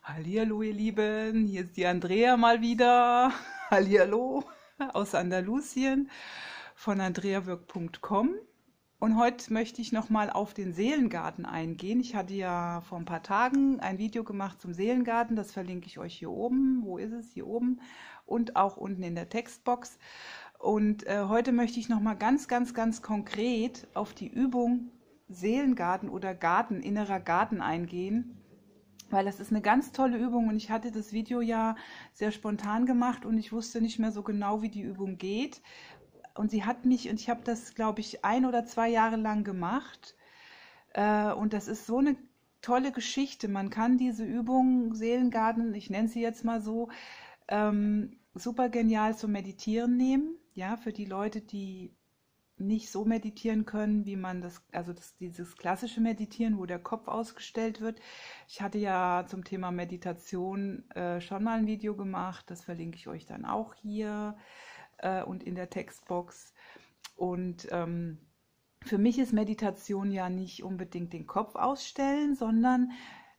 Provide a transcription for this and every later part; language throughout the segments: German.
Hallihallo, ihr Lieben, hier ist die Andrea mal wieder. Hallihallo aus Andalusien von andreawirk.com. Und heute möchte ich nochmal auf den Seelengarten eingehen. Ich hatte ja vor ein paar Tagen ein Video gemacht zum Seelengarten, das verlinke ich euch hier oben. Wo ist es? Hier oben und auch unten in der Textbox. Und heute möchte ich nochmal ganz konkret auf die Übung Seelengarten oder Garten, innerer Garten eingehen. Weil das ist eine ganz tolle Übung und ich hatte das Video ja sehr spontan gemacht und ich wusste nicht mehr so genau, wie die Übung geht. Und sie hat mich, und ich habe das, glaube ich, 1 oder 2 Jahre lang gemacht. Und das ist so eine tolle Geschichte. Man kann diese Übung, Seelengarten, ich nenne sie jetzt mal so, super genial zum Meditieren nehmen. Ja, für die Leute, die nicht so meditieren können, wie man dieses klassische Meditieren, wo der Kopf ausgestellt wird. Ich hatte ja zum Thema Meditation schon mal ein Video gemacht, das verlinke ich euch dann auch hier und in der Textbox. Und für mich ist Meditation ja nicht unbedingt den Kopf ausstellen, sondern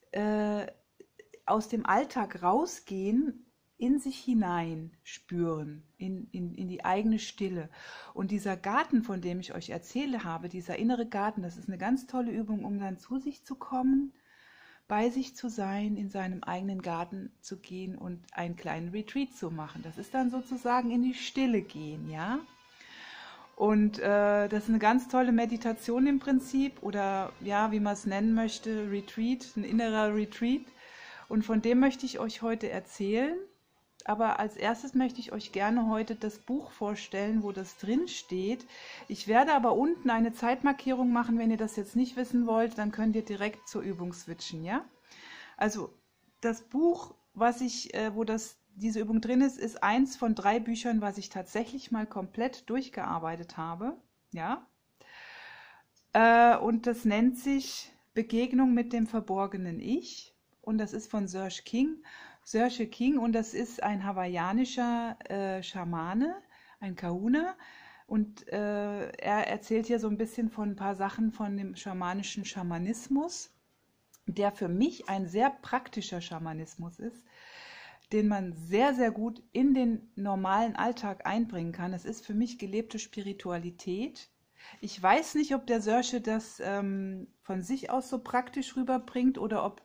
aus dem Alltag rausgehen, in sich hinein spüren, in die eigene Stille. Und dieser Garten, von dem ich euch erzähle habe, dieser innere Garten, das ist eine ganz tolle Übung, um dann zu sich zu kommen, bei sich zu sein, in seinem eigenen Garten zu gehen und einen kleinen Retreat zu machen. Das ist dann sozusagen in die Stille gehen, ja. Und das ist eine ganz tolle Meditation im Prinzip oder ja, wie man es nennen möchte, Retreat, ein innerer Retreat. Und von dem möchte ich euch heute erzählen. Aber als erstes möchte ich euch gerne heute das Buch vorstellen, wo das drin steht. Ich werde aber unten eine Zeitmarkierung machen. Wenn ihr das jetzt nicht wissen wollt, dann könnt ihr direkt zur Übung switchen, ja? Also das Buch, diese Übung drin ist eins von 3 Büchern, was ich tatsächlich mal komplett durchgearbeitet habe, ja? Und das nennt sich Begegnung mit dem verborgenen Ich. Und das ist von Serge King, und das ist ein hawaiianischer Schamane, ein Kahuna. Und er erzählt hier so ein bisschen von ein paar Sachen von dem schamanischen Schamanismus, der für mich ein sehr praktischer Schamanismus ist, den man sehr gut in den normalen Alltag einbringen kann. Es ist für mich gelebte Spiritualität. Ich weiß nicht, ob der Serge das von sich aus so praktisch rüberbringt oder ob,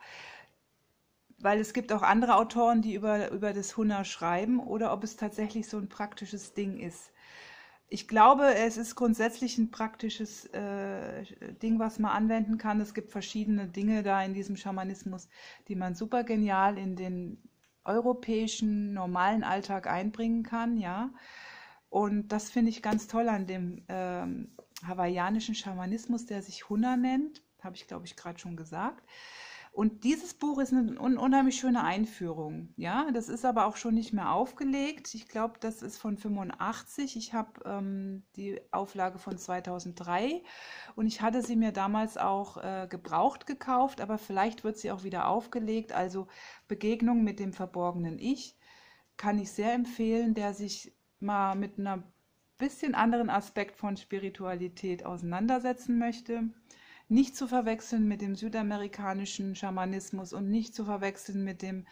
weil es gibt auch andere Autoren, die über das Hunna schreiben, oder ob es tatsächlich so ein praktisches Ding ist. Ich glaube, es ist grundsätzlich ein praktisches Ding, was man anwenden kann. Es gibt verschiedene Dinge da in diesem Schamanismus, die man super genial in den europäischen normalen Alltag einbringen kann, ja. Und das finde ich ganz toll an dem hawaiianischen Schamanismus, der sich Hunna nennt. Habe ich, glaube ich, gerade schon gesagt. Und dieses Buch ist eine unheimlich schöne Einführung. Ja, das ist aber auch schon nicht mehr aufgelegt. Ich glaube, das ist von 85. Ich habe die Auflage von 2003 und ich hatte sie mir damals auch gebraucht gekauft, aber vielleicht wird sie auch wieder aufgelegt. Also Begegnung mit dem verborgenen Ich kann ich sehr empfehlen, der sich mal mit einer bisschen anderen Aspekt von Spiritualität auseinandersetzen möchte. Nicht zu verwechseln mit dem südamerikanischen Schamanismus und nicht zu verwechseln mit dem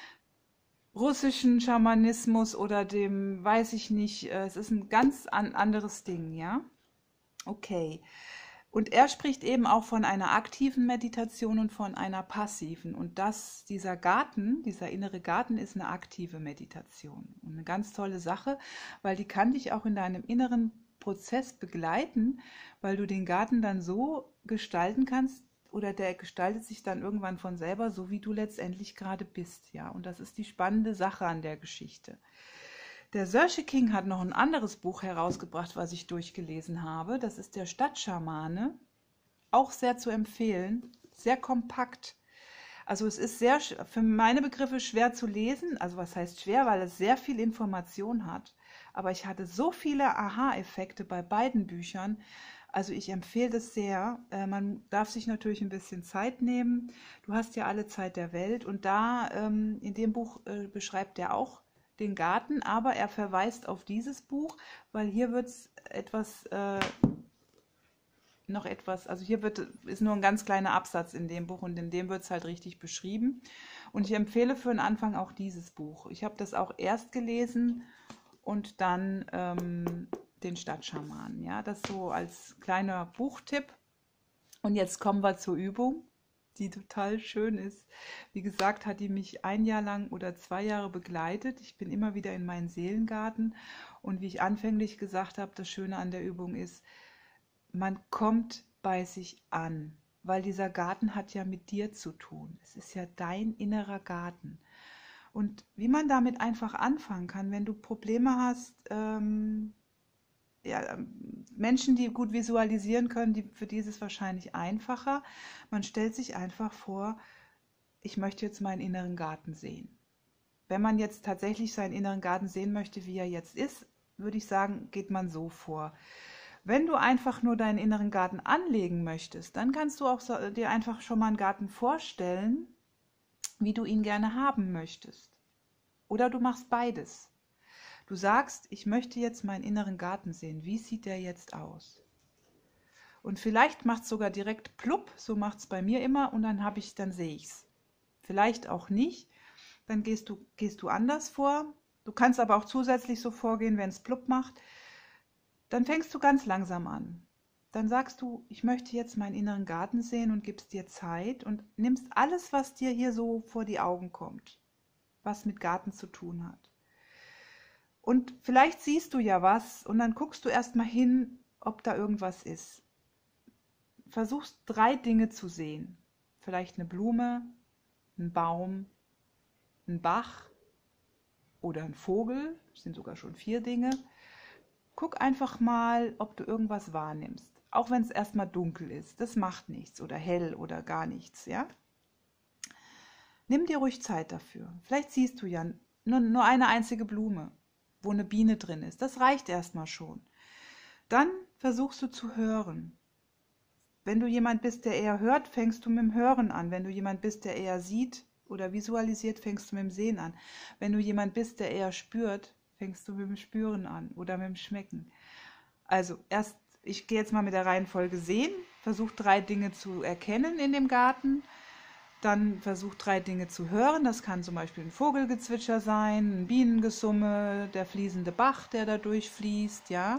russischen Schamanismus oder dem, weiß ich nicht, es ist ein ganz anderes Ding, ja? Okay. Und er spricht eben auch von einer aktiven Meditation und von einer passiven. Und dieser Garten, dieser innere Garten ist eine aktive Meditation. Und eine ganz tolle Sache, weil die kann dich auch in deinem inneren Prozess begleiten, weil du den Garten dann so gestalten kannst oder der gestaltet sich dann irgendwann von selber, so wie du letztendlich gerade bist, ja. Und das ist die spannende Sache an der Geschichte. Der Serge King hat noch ein anderes Buch herausgebracht, was ich durchgelesen habe. Das ist der Stadtschamane, auch sehr zu empfehlen, sehr kompakt. Also es ist sehr, für meine Begriffe schwer zu lesen. Also was heißt schwer, weil es sehr viel Information hat. Aber ich hatte so viele Aha-Effekte bei beiden Büchern. Also ich empfehle das sehr. Man darf sich natürlich ein bisschen Zeit nehmen. Du hast ja alle Zeit der Welt. Und da in dem Buch beschreibt er auch den Garten, aber er verweist auf dieses Buch, weil hier wird es also hier ist nur ein ganz kleiner Absatz in dem Buch und in dem wird es halt richtig beschrieben. Und ich empfehle für den Anfang auch dieses Buch. Ich habe das auch erst gelesen und dann den Stadtschamanen. Ja, das so als kleiner Buchtipp. Und jetzt kommen wir zur Übung, die total schön ist. Wie gesagt, hat die mich 1 Jahr lang oder 2 Jahre begleitet. Ich bin immer wieder in meinen Seelengarten. Und wie ich anfänglich gesagt habe, das Schöne an der Übung ist, man kommt bei sich an, weil dieser Garten hat ja mit dir zu tun. Es ist ja dein innerer Garten. Und wie man damit einfach anfangen kann, wenn du Probleme hast, ja, Menschen, die gut visualisieren können, für die ist es wahrscheinlich einfacher. Man stellt sich einfach vor, ich möchte jetzt meinen inneren Garten sehen. Wenn man jetzt tatsächlich seinen inneren Garten sehen möchte, wie er jetzt ist, würde ich sagen, geht man so vor. Wenn du einfach nur deinen inneren Garten anlegen möchtest, dann kannst du auch dir einfach schon mal einen Garten vorstellen, wie du ihn gerne haben möchtest. Oder du machst beides. Du sagst, ich möchte jetzt meinen inneren Garten sehen. Wie sieht der jetzt aus? Und vielleicht macht es sogar direkt plupp, so macht es bei mir immer, und dann sehe ich es. Vielleicht auch nicht, dann gehst du anders vor. Du kannst aber auch zusätzlich so vorgehen, wenn es plupp macht. Dann fängst du ganz langsam an. Dann sagst du, ich möchte jetzt meinen inneren Garten sehen und gibst dir Zeit und nimmst alles, was dir hier so vor die Augen kommt, was mit Garten zu tun hat. Und vielleicht siehst du ja was und dann guckst du erstmal hin, ob da irgendwas ist. Versuchst 3 Dinge zu sehen. Vielleicht eine Blume, ein Baum, ein Bach oder ein Vogel. Das sind sogar schon 4 Dinge. Guck einfach mal, ob du irgendwas wahrnimmst. Auch wenn es erstmal dunkel ist. Das macht nichts oder hell oder gar nichts. Ja? Nimm dir ruhig Zeit dafür. Vielleicht siehst du ja nur eine einzige Blume, wo eine Biene drin ist. Das reicht erstmal schon. Dann versuchst du zu hören. Wenn du jemand bist, der eher hört, fängst du mit dem Hören an. Wenn du jemand bist, der eher sieht oder visualisiert, fängst du mit dem Sehen an. Wenn du jemand bist, der eher spürt, fängst du mit dem Spüren an oder mit dem Schmecken. Also ich gehe jetzt mal mit der Reihenfolge Sehen, versuch 3 Dinge zu erkennen in dem Garten. Dann versuch 3 Dinge zu hören. Das kann zum Beispiel ein Vogelgezwitscher sein, ein Bienengesumme, der fließende Bach, der da durchfließt, ja.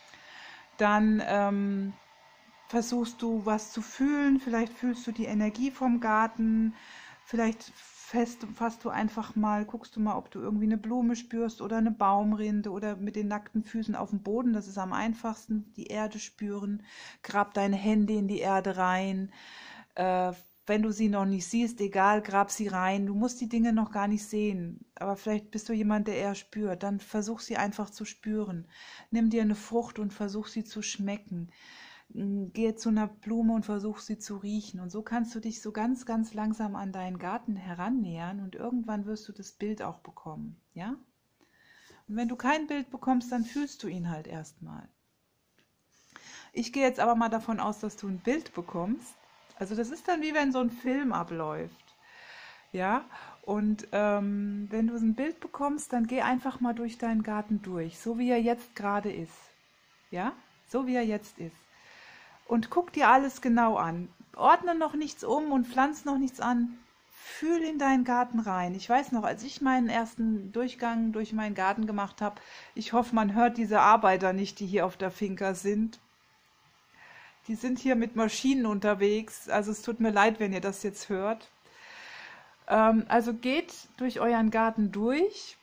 Dann versuchst du was zu fühlen. Vielleicht fühlst du die Energie vom Garten. Vielleicht fasst du einfach mal, guckst du mal, ob du irgendwie eine Blume spürst oder eine Baumrinde oder mit den nackten Füßen auf dem Boden. Das ist am einfachsten. Die Erde spüren. Grab deine Hände in die Erde rein. Wenn du sie noch nicht siehst, egal, grab sie rein. Du musst die Dinge noch gar nicht sehen. Aber vielleicht bist du jemand, der eher spürt. Dann versuch sie einfach zu spüren. Nimm dir eine Frucht und versuch sie zu schmecken. Gehe zu einer Blume und versuch sie zu riechen. Und so kannst du dich so ganz, ganz langsam an deinen Garten herannähern und irgendwann wirst du das Bild auch bekommen. Ja? Und wenn du kein Bild bekommst, dann fühlst du ihn halt erstmal. Ich gehe jetzt aber mal davon aus, dass du ein Bild bekommst. Also das ist dann wie wenn so ein Film abläuft, ja, und wenn du ein Bild bekommst, dann geh einfach mal durch deinen Garten durch, so wie er jetzt gerade ist, ja, so wie er jetzt ist. Und guck dir alles genau an, ordne noch nichts um und pflanz noch nichts an, fühl in deinen Garten rein. Ich weiß noch, als ich meinen ersten Durchgang durch meinen Garten gemacht habe, ich hoffe, man hört diese Arbeiter nicht, die hier auf der Finca sind. Die sind hier mit Maschinen unterwegs, also es tut mir leid, wenn ihr das jetzt hört. Also geht durch euren Garten durch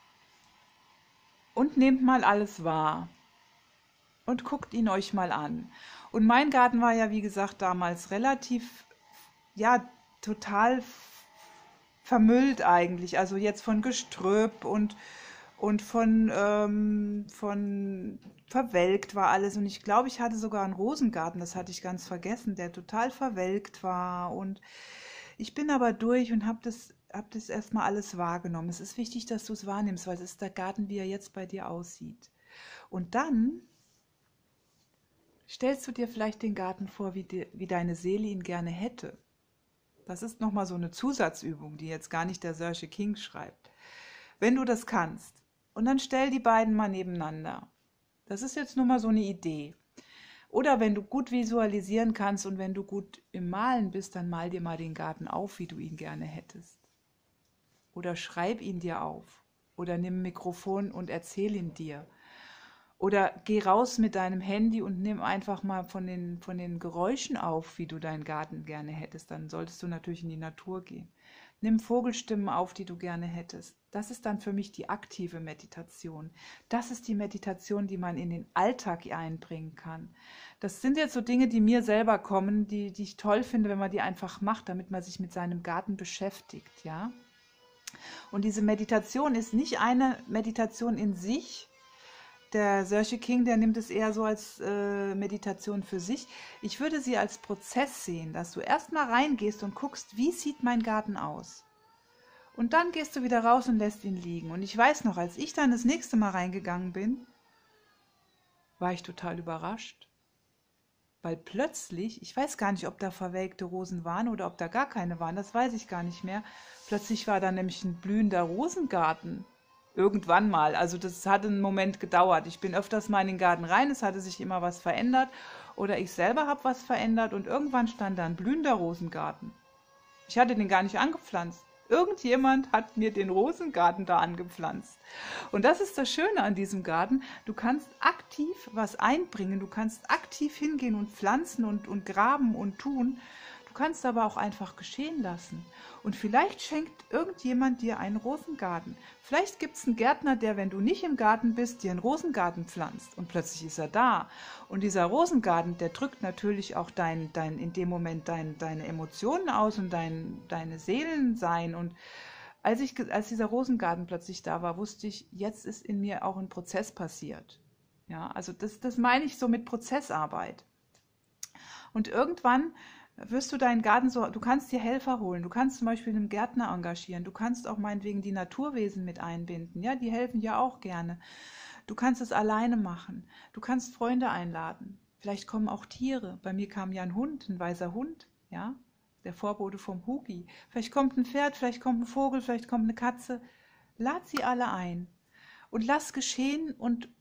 und nehmt mal alles wahr und guckt ihn euch mal an. Und mein Garten war ja, wie gesagt, damals relativ, ja, total vermüllt eigentlich, also jetzt von Gestrüpp und von verwelkt war alles. Und ich glaube, ich hatte sogar einen Rosengarten, das hatte ich ganz vergessen, der total verwelkt war. Und ich bin aber durch und habe das erstmal alles wahrgenommen. Es ist wichtig, dass du es wahrnimmst, weil es ist der Garten, wie er jetzt bei dir aussieht. Und dann stellst du dir vielleicht den Garten vor, wie deine Seele ihn gerne hätte. Das ist nochmal so eine Zusatzübung, die jetzt gar nicht der Serge King schreibt. Wenn du das kannst. Und dann stell die beiden mal nebeneinander. Das ist jetzt nur mal so eine Idee. Oder wenn du gut visualisieren kannst und wenn du gut im Malen bist, dann mal dir mal den Garten auf, wie du ihn gerne hättest. oder schreib ihn dir auf oder nimm ein Mikrofon und erzähl ihn dir. Oder geh raus mit deinem Handy und nimm einfach mal von den Geräuschen auf, wie du deinen Garten gerne hättest. Dann solltest du natürlich in die Natur gehen. Nimm Vogelstimmen auf, die du gerne hättest. Das ist dann für mich die aktive Meditation. Das ist die Meditation, die man in den Alltag einbringen kann. Das sind jetzt so Dinge, die mir selber kommen, die ich toll finde, wenn man die einfach macht, damit man sich mit seinem Garten beschäftigt, ja. Und diese Meditation ist nicht eine Meditation in sich. Der Serge King, der nimmt es eher so als Meditation für sich. Ich würde sie als Prozess sehen, dass du erstmal reingehst und guckst, wie sieht mein Garten aus? Und dann gehst du wieder raus und lässt ihn liegen. Und ich weiß noch, als ich dann das nächste Mal reingegangen bin, war ich total überrascht. Weil plötzlich, ich weiß gar nicht, ob da verwelkte Rosen waren oder ob da gar keine waren, das weiß ich gar nicht mehr. Plötzlich war da nämlich ein blühender Rosengarten. Irgendwann mal, also das hat einen Moment gedauert. Ich bin öfters mal in den Garten rein, es hatte sich immer was verändert oder ich selber habe was verändert und irgendwann stand da ein blühender Rosengarten. Ich hatte den gar nicht angepflanzt. Irgendjemand hat mir den Rosengarten da angepflanzt. Und das ist das Schöne an diesem Garten. Du kannst aktiv was einbringen, du kannst aktiv hingehen und pflanzen und graben und tun. Du kannst aber auch einfach geschehen lassen. Und vielleicht schenkt irgendjemand dir einen Rosengarten. Vielleicht gibt es einen Gärtner, der, wenn du nicht im Garten bist, dir einen Rosengarten pflanzt. Und plötzlich ist er da. Und dieser Rosengarten, der drückt natürlich auch in dem Moment deine Emotionen aus und deine Seelensein. Und als dieser Rosengarten plötzlich da war, wusste ich, jetzt ist in mir auch ein Prozess passiert. Ja, also das meine ich so mit Prozessarbeit. Und irgendwann wirst du deinen Garten so, du kannst dir Helfer holen, du kannst zum Beispiel einen Gärtner engagieren, du kannst auch meinetwegen die Naturwesen mit einbinden, ja, die helfen ja auch gerne. Du kannst es alleine machen, du kannst Freunde einladen, vielleicht kommen auch Tiere, bei mir kam ja ein Hund, ein weißer Hund, ja, der Vorbote vom Hugi, vielleicht kommt ein Pferd, vielleicht kommt ein Vogel, vielleicht kommt eine Katze, lad sie alle ein und lass geschehen und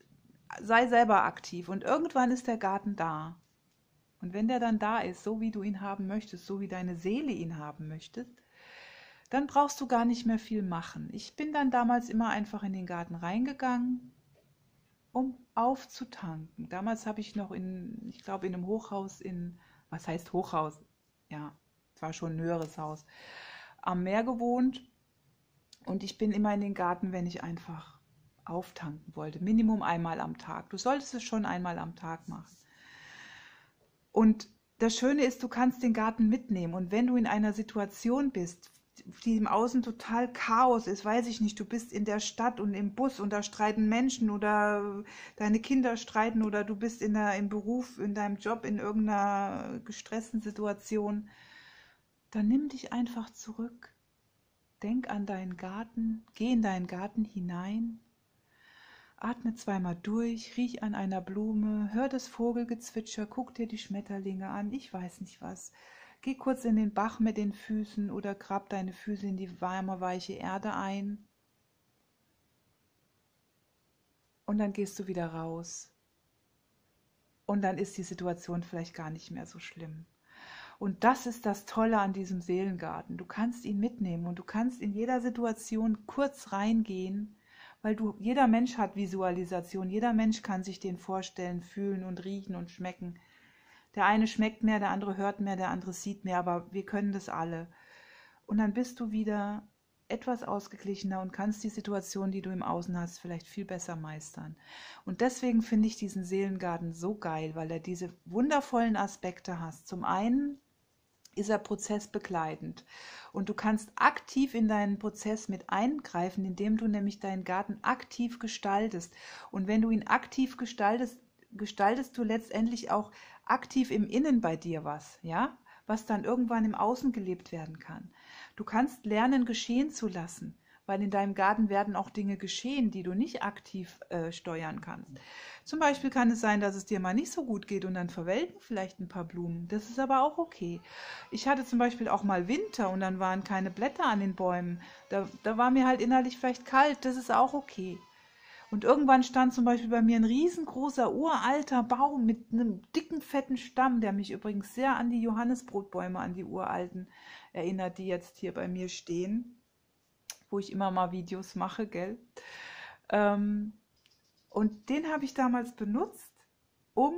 sei selber aktiv und irgendwann ist der Garten da. Und wenn der dann da ist, so wie du ihn haben möchtest, so wie deine Seele ihn haben möchtest, dann brauchst du gar nicht mehr viel machen. Ich bin dann damals immer einfach in den Garten reingegangen, um aufzutanken. Damals habe ich noch ich glaube in einem Hochhaus was heißt Hochhaus? Ja, es war schon ein höheres Haus, am Meer gewohnt. Und ich bin immer in den Garten, wenn ich einfach auftanken wollte. Minimum einmal am Tag. Du solltest es schon einmal am Tag machen. Und das Schöne ist, du kannst den Garten mitnehmen. Und wenn du in einer Situation bist, die im Außen total Chaos ist, weiß ich nicht, du bist in der Stadt und im Bus und da streiten Menschen oder deine Kinder streiten oder du bist im Beruf, in deinem Job, in irgendeiner gestressten Situation, dann nimm dich einfach zurück. Denk an deinen Garten, geh in deinen Garten hinein. Atme zweimal durch, riech an einer Blume, hör das Vogelgezwitscher, guck dir die Schmetterlinge an, ich weiß nicht was. Geh kurz in den Bach mit den Füßen oder grab deine Füße in die warme, weiche Erde ein. Und dann gehst du wieder raus. Und dann ist die Situation vielleicht gar nicht mehr so schlimm. Und das ist das Tolle an diesem Seelengarten. Du kannst ihn mitnehmen und du kannst in jeder Situation kurz reingehen, weil jeder Mensch hat Visualisation, jeder Mensch kann sich den vorstellen, fühlen und riechen und schmecken. Der eine schmeckt mehr, der andere hört mehr, der andere sieht mehr, aber wir können das alle. Und dann bist du wieder etwas ausgeglichener und kannst die Situation, die du im Außen hast, vielleicht viel besser meistern. Und deswegen finde ich diesen Seelengarten so geil, weil er diese wundervollen Aspekte hat. Zum einen ist er prozessbegleitend und du kannst aktiv in deinen Prozess mit eingreifen, indem du nämlich deinen Garten aktiv gestaltest. Und wenn du ihn aktiv gestaltest, gestaltest du letztendlich auch aktiv im Innen bei dir was, ja, was dann irgendwann im Außen gelebt werden kann. Du kannst lernen, geschehen zu lassen, weil in deinem Garten werden auch Dinge geschehen, die du nicht aktiv steuern kannst. Zum Beispiel kann es sein, dass es dir mal nicht so gut geht und dann verwelken vielleicht ein paar Blumen. Das ist aber auch okay. Ich hatte zum Beispiel auch mal Winter und dann waren keine Blätter an den Bäumen. Da war mir halt innerlich vielleicht kalt. Das ist auch okay. Und irgendwann stand zum Beispiel bei mir ein riesengroßer, uralter Baum mit einem dicken, fetten Stamm, der mich übrigens sehr an die Johannisbrotbäume, an die uralten erinnert, die jetzt hier bei mir stehen. wo ich immer mal Videos mache, gell? Ähm, und den habe ich damals benutzt, um,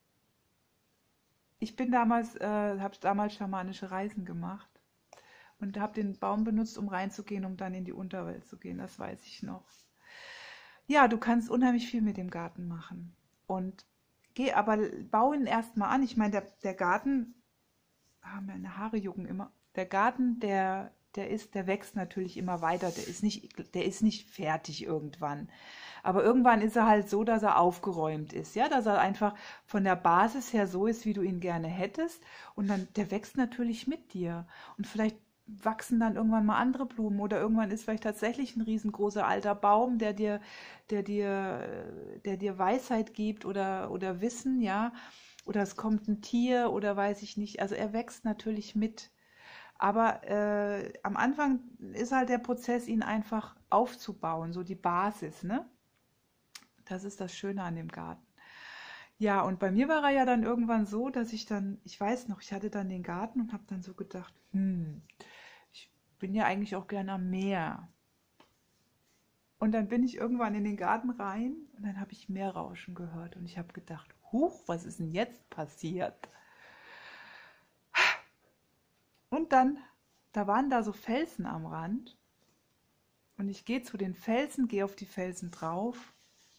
habe damals schamanische Reisen gemacht und habe den Baum benutzt, um reinzugehen, um dann in die Unterwelt zu gehen, das weiß ich noch. Ja, du kannst unheimlich viel mit dem Garten machen. Und bau ihn erstmal an. Ich meine, der Garten, meine Haare jucken immer. Der Garten, der wächst natürlich immer weiter. Der ist nicht fertig irgendwann. Aber irgendwann ist er halt so, dass er aufgeräumt ist. Ja, dass er einfach von der Basis her so ist, wie du ihn gerne hättest. Und dann, der wächst natürlich mit dir. Und vielleicht wachsen dann irgendwann mal andere Blumen oder irgendwann ist vielleicht tatsächlich ein riesengroßer alter Baum, der dir Weisheit gibt oder Wissen, ja. Oder es kommt ein Tier oder weiß ich nicht. Also er wächst natürlich mit. Aber am Anfang ist halt der Prozess, ihn einfach aufzubauen, so die Basis, ne? Das ist das Schöne an dem Garten. Ja, und bei mir war er ja dann irgendwann so, dass ich weiß noch, ich hatte dann den Garten und habe dann so gedacht, ich bin ja eigentlich auch gerne am Meer. Und dann bin ich irgendwann in den Garten rein und dann habe ich Meerrauschen gehört und ich habe gedacht, huch, was ist denn jetzt passiert? Und dann, da waren da so Felsen am Rand und ich gehe zu den Felsen, gehe auf die Felsen drauf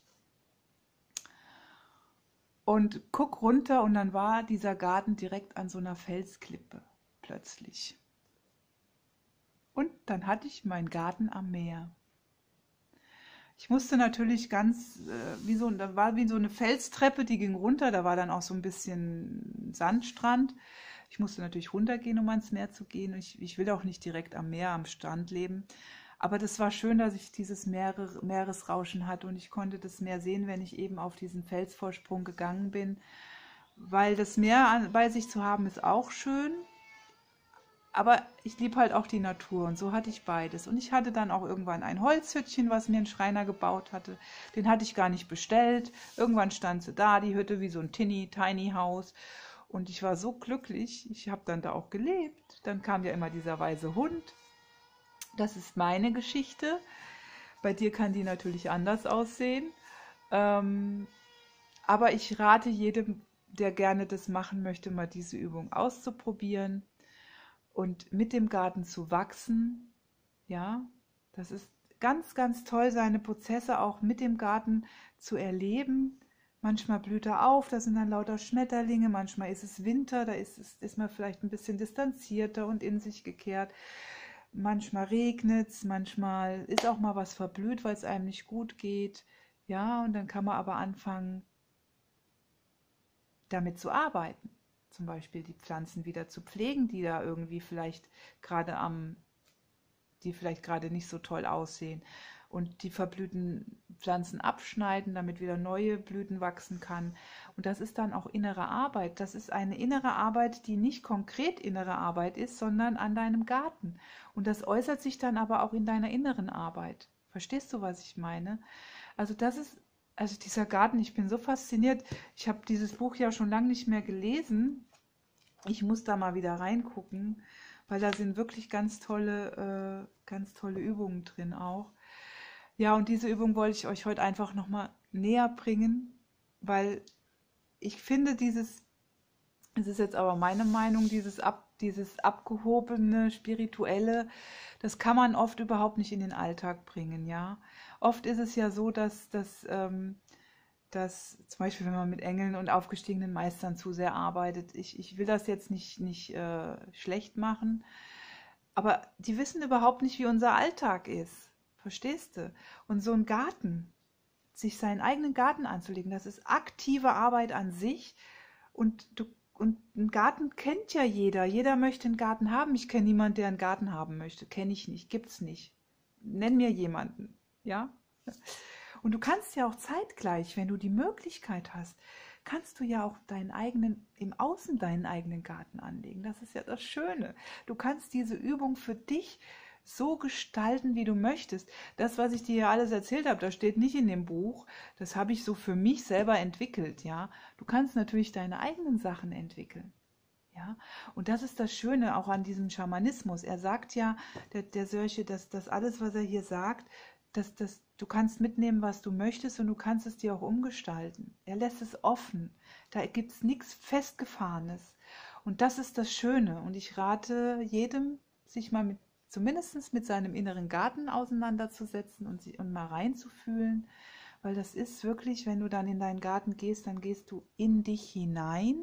und guck runter und dann war dieser Garten direkt an so einer Felsklippe plötzlich. Und dann hatte ich meinen Garten am Meer. Ich musste natürlich da war wie so eine Felstreppe, die ging runter, da war dann auch so ein bisschen Sandstrand. Ich musste natürlich runtergehen, um ans Meer zu gehen. Ich will auch nicht direkt am Meer, am Strand leben. Aber das war schön, dass ich dieses Meeresrauschen hatte und ich konnte das Meer sehen, wenn ich eben auf diesen Felsvorsprung gegangen bin. Weil das Meer bei sich zu haben, ist auch schön. Aber ich liebe halt auch die Natur und so hatte ich beides. Und ich hatte dann auch irgendwann ein Holzhüttchen, was mir ein Schreiner gebaut hatte. Den hatte ich gar nicht bestellt. Irgendwann stand sie da, die Hütte, wie so ein Tiny House. Und ich war so glücklich. Ich habe dann da auch gelebt. Dann kam ja immer dieser weiße Hund. Das ist meine Geschichte. Bei dir kann die natürlich anders aussehen. Aber ich rate jedem, der gerne das machen möchte, mal diese Übung auszuprobieren. Und mit dem Garten zu wachsen, ja, das ist ganz, ganz toll, seine Prozesse auch mit dem Garten zu erleben. Manchmal blüht er auf, da sind dann lauter Schmetterlinge, manchmal ist es Winter, da ist man vielleicht ein bisschen distanzierter und in sich gekehrt. Manchmal regnet es, manchmal ist auch mal was verblüht, weil es einem nicht gut geht. Ja, und dann kann man aber anfangen, damit zu arbeiten. Zum Beispiel die Pflanzen wieder zu pflegen, die da irgendwie die vielleicht gerade nicht so toll aussehen. Und die verblühten Pflanzen abschneiden, damit wieder neue Blüten wachsen kann. Und das ist dann auch innere Arbeit. Das ist eine innere Arbeit, die nicht konkret innere Arbeit ist, sondern an deinem Garten. Und das äußert sich dann aber auch in deiner inneren Arbeit. Verstehst du, was ich meine? Also dieser Garten, ich bin so fasziniert. Ich habe dieses Buch ja schon lange nicht mehr gelesen. Ich muss da mal wieder reingucken, weil da sind wirklich ganz tolle Übungen drin auch. Ja, und diese Übung wollte ich euch heute einfach nochmal näher bringen, weil ich finde es ist jetzt aber meine Meinung, dieses abgehobene, spirituelle, das kann man oft überhaupt nicht in den Alltag bringen, ja. Oft ist es ja so, dass zum Beispiel, wenn man mit Engeln und aufgestiegenen Meistern zu sehr arbeitet, ich will das jetzt nicht schlecht machen, aber die wissen überhaupt nicht, wie unser Alltag ist. Verstehst du? Und so ein Garten, sich seinen eigenen Garten anzulegen, das ist aktive Arbeit an sich und einen Garten kennt ja jeder. Jeder möchte einen Garten haben. Ich kenne niemanden, der einen Garten haben möchte. Kenne ich nicht, gibt's nicht. Nenn mir jemanden, ja? Und du kannst ja auch zeitgleich, wenn du die Möglichkeit hast, kannst du ja auch im Außen deinen eigenen Garten anlegen. Das ist ja das Schöne. Du kannst diese Übung für dich so gestalten, wie du möchtest. Das, was ich dir hier alles erzählt habe, das steht nicht in dem Buch. Das habe ich so für mich selber entwickelt, ja. Du kannst natürlich deine eigenen Sachen entwickeln. Ja, und das ist das Schöne auch an diesem Schamanismus. Er sagt ja, der Sörche, dass das alles, was er hier sagt, du kannst mitnehmen, was du möchtest und du kannst es dir auch umgestalten. Er lässt es offen. Da gibt es nichts Festgefahrenes. Und das ist das Schöne. Und ich rate jedem, sich mal zumindest mit seinem inneren Garten auseinanderzusetzen und mal reinzufühlen. Weil das ist wirklich, wenn du dann in deinen Garten gehst, dann gehst du in dich hinein.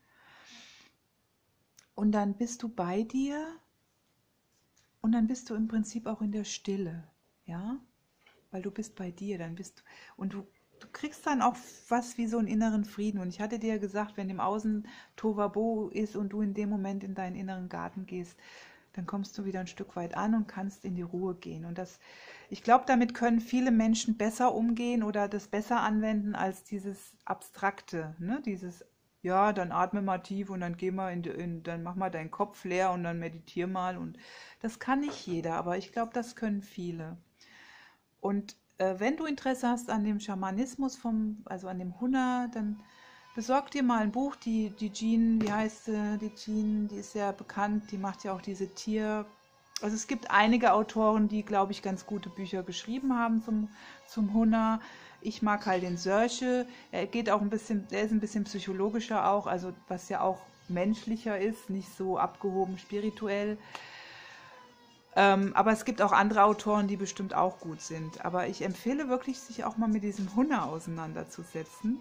Und dann bist du bei dir und dann bist du im Prinzip auch in der Stille, ja, weil du bist bei dir, dann bist du, und du kriegst dann auch was wie so einen inneren Frieden. Und ich hatte dir ja gesagt, wenn im Außen Tohuwabohu ist und du in dem Moment in deinen inneren Garten gehst, dann kommst du wieder ein Stück weit an und kannst in die Ruhe gehen. Und ich glaube, damit können viele Menschen besser umgehen oder das besser anwenden als dieses Abstrakte, ne? Dieses ja, dann atme mal tief und dann geh mal dann mach mal deinen Kopf leer und dann meditier mal. Und das kann nicht jeder, aber ich glaube, das können viele. Und wenn du Interesse hast an dem Schamanismus, also an dem Hunna, dann besorg dir mal ein Buch. Die Jean, wie heißt sie? Die Jean, die ist ja bekannt, die macht ja auch diese Also es gibt einige Autoren, die, glaube ich, ganz gute Bücher geschrieben haben zum Hunna. Ich mag halt den Sörche. Er ist ein bisschen psychologischer auch, also was ja auch menschlicher ist, nicht so abgehoben spirituell. Aber es gibt auch andere Autoren, die bestimmt auch gut sind. Aber ich empfehle wirklich, sich auch mal mit diesem Hunna auseinanderzusetzen.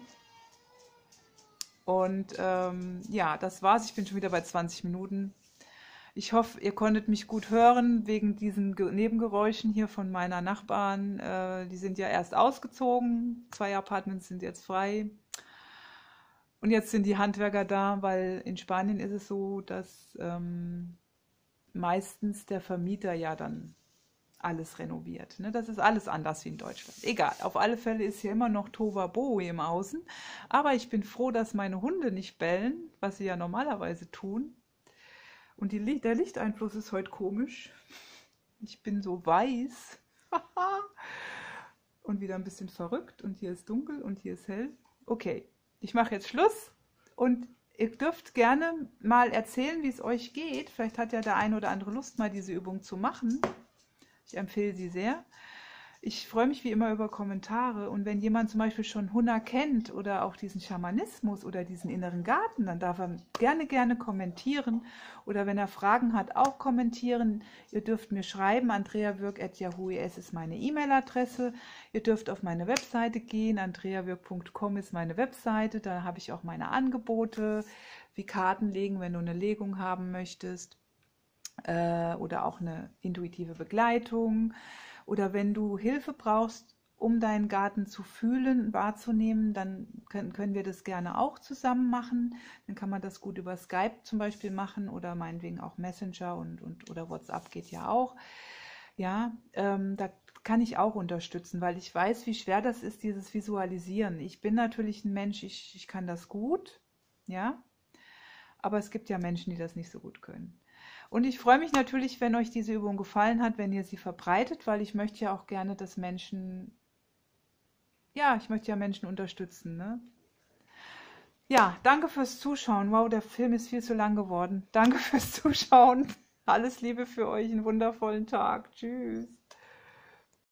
Und ja, das war's. Ich bin schon wieder bei 20 Minuten. Ich hoffe, ihr konntet mich gut hören wegen diesen Nebengeräuschen hier von meiner Nachbarn. Die sind ja erst ausgezogen. 2 Apartments sind jetzt frei. Und jetzt sind die Handwerker da, weil in Spanien ist es so, dass meistens der Vermieter ja dann alles renoviert. Ne? Das ist alles anders wie in Deutschland. Egal, auf alle Fälle ist hier immer noch Tohuwabohu im Außen. Aber ich bin froh, dass meine Hunde nicht bellen, was sie ja normalerweise tun. Und der Lichteinfluss ist heute komisch. Ich bin so weiß. Und wieder ein bisschen verrückt. Und hier ist dunkel und hier ist hell. Okay, ich mache jetzt Schluss. Und ihr dürft gerne mal erzählen, wie es euch geht. Vielleicht hat ja der eine oder andere Lust, mal diese Übung zu machen. Ich empfehle sie sehr. Ich freue mich wie immer über Kommentare. Und wenn jemand zum Beispiel schon Hunna kennt oder auch diesen Schamanismus oder diesen inneren Garten, dann darf er gerne kommentieren. Oder wenn er Fragen hat, auch kommentieren. Ihr dürft mir schreiben, andreawürk@yahoo.es ist meine E-Mail-Adresse. Ihr dürft auf meine Webseite gehen, andreawürk.com ist meine Webseite. Da habe ich auch meine Angebote, wie Karten legen, wenn du eine Legung haben möchtest. Oder auch eine intuitive Begleitung. Oder wenn du Hilfe brauchst, um deinen Garten zu fühlen, wahrzunehmen, dann können wir das gerne auch zusammen machen. Dann kann man das gut über Skype zum Beispiel machen oder meinetwegen auch Messenger oder WhatsApp geht ja auch. Ja, da kann ich auch unterstützen, weil ich weiß, wie schwer das ist, dieses Visualisieren. Ich bin natürlich ein Mensch, ich kann das gut, ja, aber es gibt ja Menschen, die das nicht so gut können. Und ich freue mich natürlich, wenn euch diese Übung gefallen hat, wenn ihr sie verbreitet, weil ich möchte ja auch gerne, dass Menschen, ja, ich möchte ja Menschen unterstützen, ne? Ja, danke fürs Zuschauen. Wow, der Film ist viel zu lang geworden. Danke fürs Zuschauen. Alles Liebe für euch, einen wundervollen Tag. Tschüss.